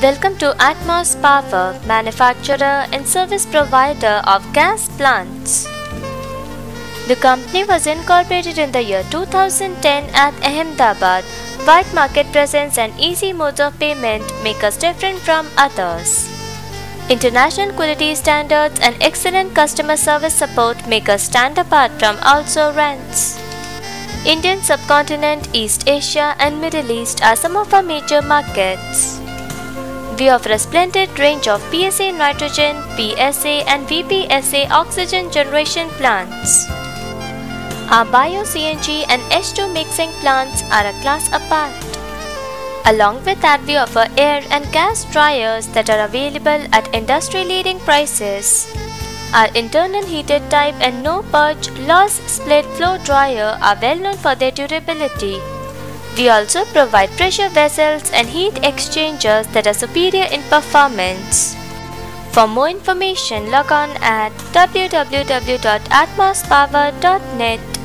Welcome to Atmos Power, manufacturer and service provider of gas plants. The company was incorporated in the year 2010 at Ahmedabad. Wide market presence and easy modes of payment make us different from others. International quality standards and excellent customer service support make us stand apart from outsourcers. Indian subcontinent, East Asia and Middle East are some of our major markets. We offer a splendid range of PSA nitrogen, PSA and VPSA oxygen generation plants. Our bio-CNG and H2 mixing plants are a class apart. Along with that, we offer air and gas dryers that are available at industry-leading prices. Our internal heated type and no-purge loss split flow dryer are well known for their durability. We also provide pressure vessels and heat exchangers that are superior in performance. For more information, log on at www.atmospower.net.